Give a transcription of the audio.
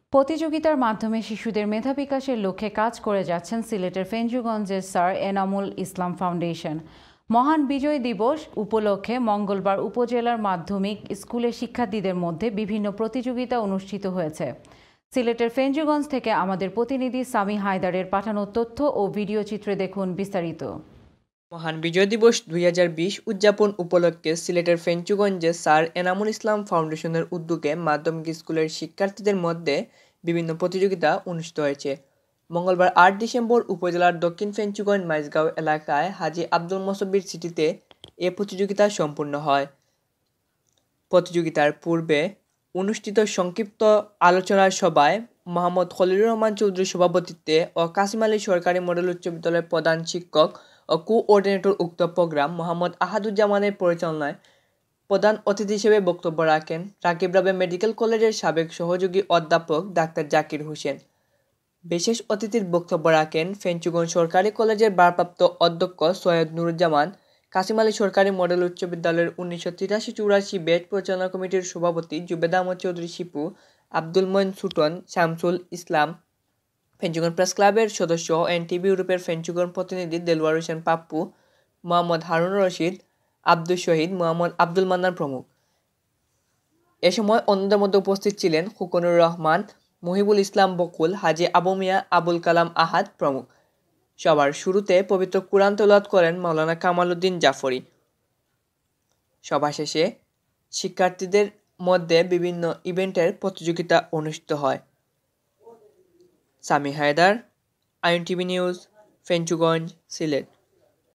প্রতিযোগিতার মাধ্যমে শিশুদের মেধা বিকাশের লক্ষ্যে কাজ করে যাচ্ছেন সিলেটের ফেঞ্চুগঞ্জের স্যার এনামুল ইসলাম ফাউন্ডেশন। মহান বিজয় দিবস উপলক্ষে মঙ্গলবার উপজেলার মাধ্যমিক স্কুলের শিক্ষার্থীদের মধ্যে বিভিন্ন প্রতিযোগিতা অনুষ্ঠিত হয়েছে। সিলেটের ফেঞ্চুগঞ্জ থেকে আমাদের প্রতিনিধি সামি হায়দারের পাঠানো তথ্য ও ভিডিও চিত্রে দেখুন বিস্তারিত। মহান বিজয় দিবস 2020 উদযাপন উপলক্ষে সিলেটের ফেঞ্চুগঞ্জে স্যার এনামুল ইসলাম ফাউন্ডেশনের উদ্যোগে মাধ্যমিক স্কুলের শিক্ষার্থীদের মধ্যে বিভিন্ন প্রতিযোগিতা অনুষ্ঠিত হয়েছে। মঙ্গলবার 8 ডিসেম্বর উপজেলার দক্ষিণ ফেঞ্চুগঞ্জ মাইজগাঁও এলাকায় হাজী আব্দুল মোসাব্বির সিটিতে এ প্রতিযোগিতা সম্পন্ন হয়। প্রতিযোগিতার পূর্বে অনুষ্ঠিত সংক্ষিপ্ত আলোচনা সভায় মোহাম্মদ খলিলুর রহমান চৌধুরীর সভাপতিত্বে ও কাসিম আলী সরকারি মডেল উচ্চ বিদ্যালয়ের প্রধান শিক্ষক ও কোঅর্ডিনেটর উক্ত প্রোগ্রাম মোহাম্মদ আহাদুজ্জামানের পরিচালনায় প্রধান অতিথি হিসেবে বক্তব্য রাখেন রাকিব রাবে মেডিকেল কলেজের সাবেক সহযোগী অধ্যাপক ডাক্তার জাকির হোসেন। বিশেষ অতিথির বক্তব্য রাখেন ফেঞ্চুগঞ্জ সরকারি কলেজের ভারপ্রাপ্ত অধ্যক্ষ সৈয়দ নুরুজ্জামান, কাসিম আলী সরকারি মডেল উচ্চ বিদ্যালয়ের 1983-84 ব্যাচ পরিচালনা কমিটির সভাপতি জুবেদা আহমদ চৌধুরী শিপু, আব্দুল মঈন সুটন, শামসুল ইসলাম, ফেঞ্চুগঞ্জ প্রেস ক্লাবের সদস্য এনটিভি ইউরোপের ফেঞ্চুগঞ্জ প্রতিনিধি দেলওয়ার হোসেন পাপ্পু, মোহাম্মদ হারুন রশিদ, আব্দুল শহীদ, মোহাম্মদ আব্দুল মান্নান প্রমুখ। এ সময় অন্যদের মধ্যে উপস্থিত ছিলেন খোকনুর রহমান, মহিবুল ইসলাম বকুল, হাজী আবু মিয়া, আবুল কালাম আহাদ প্রমুখ। সবার শুরুতে পবিত্র কুরআন তেলাওয়াত করেন মাওলানা কামাল উদ্দিন জাফরি। সভা শেষে শিক্ষার্থীদের মধ্যে বিভিন্ন ইভেন্টের প্রতিযোগিতা অনুষ্ঠিত হয়। Sami Haidar, INTV news, Fenchuganj, Sylhet.